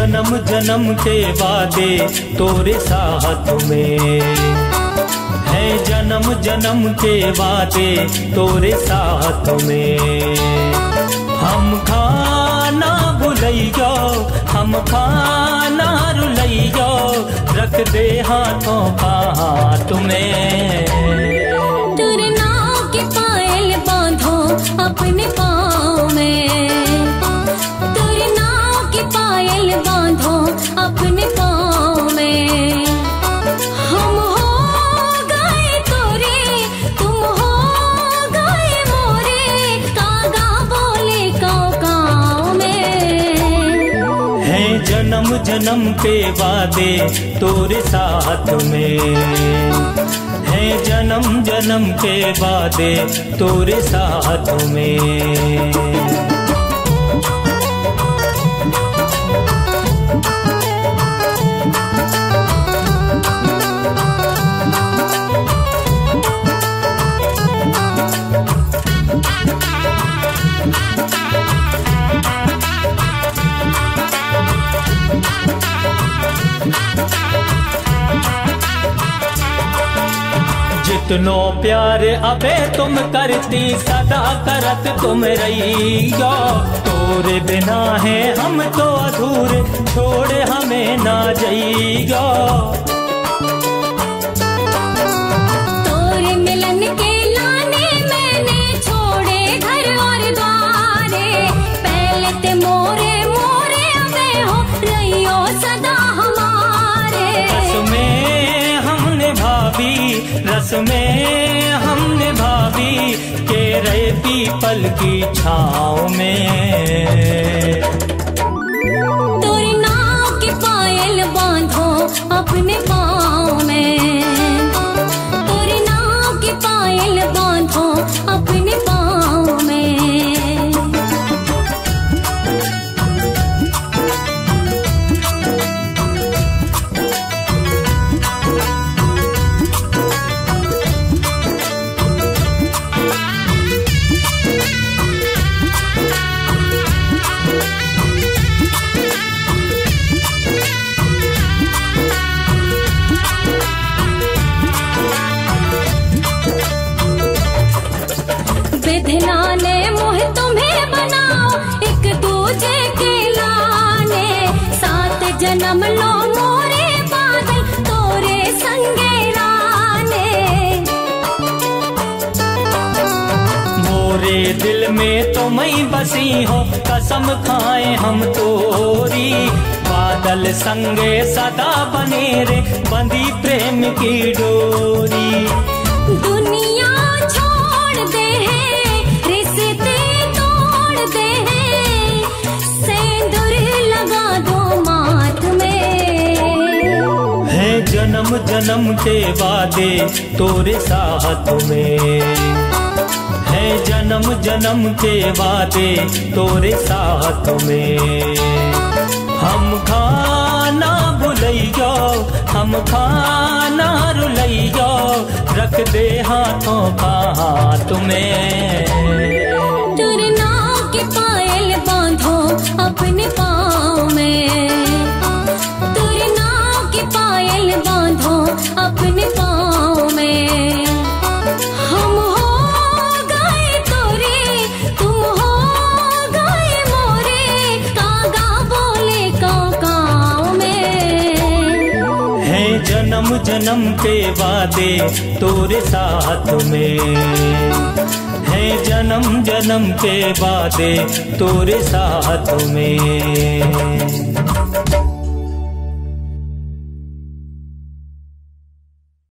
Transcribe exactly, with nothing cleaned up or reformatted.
जन्म जन्म के वादे तोरे साथ में, है जन्म जन्म के वादे तोरे साथ में। हम खाना भुलैयो, हम खाना रुलैयो, रख दे हाथों का हाथ में। तोरे नाव के पायल बांधो अपने पाँव में, तोरे नाव के पायल बांधो अपने पाँव में। हम हो गए तोरे, तुम हो गए मोरे, कागा बोले काव काव में। है जन्म जन्म के वादे तोरे साथ में, है जन्म जन्म के वादे तोरे साथ में। जितनो प्यार अबे तुम करती सदा करत तुम रहियो, तोरे बिना है हम तो अधूरे, छोड़े हमें ना जइयो। तोरे मिलन के लाने मैंने छोड़े घर और द्वारे, पहले ते मोरे मोरे अबे हो रहियो सदा हमारे। रस में हमने भाभी, रस में हमने भाभी के रहे पीपल की छाँव में। तोरे नाव के पायल बांधो अपने पाँव में, तोरे नाव के पायल बांधो अपने पाँव में। विधना ने मोह तुम्हें बनाओ एक दूजे के लाने, सात जन्म लो मोरे बादल तोरे संगे राने। मोरे दिल में तो मैं बसी हो, कसम खाए हम तोरी, बादल संगे सदा बने रे, बंधी प्रेम की डोरी। दुनिया छोड़ दे है, रिश्ते तोड़ दे है, सिंदूर लगा दो माथ में। है जन्म जन्म के वादे तोरे साथ में, है जन्म जन्म के वादे तोरे साथ में। हम खाना भुलैयो, हम खाना रुलैयो, रख दे हाथों का हाथ में। तोरे नाव के पायल बांधो अपने पाँव में, तोरे नाव के पायल बांधो अपने पाँव में। हम हो गए तोरे, तुम हो गए मोरे, कागा बोले काव काव में। है जन्म जन्म के वादे तोरे साथ में, है जन्म जन्म के वादे तोरे साथ में।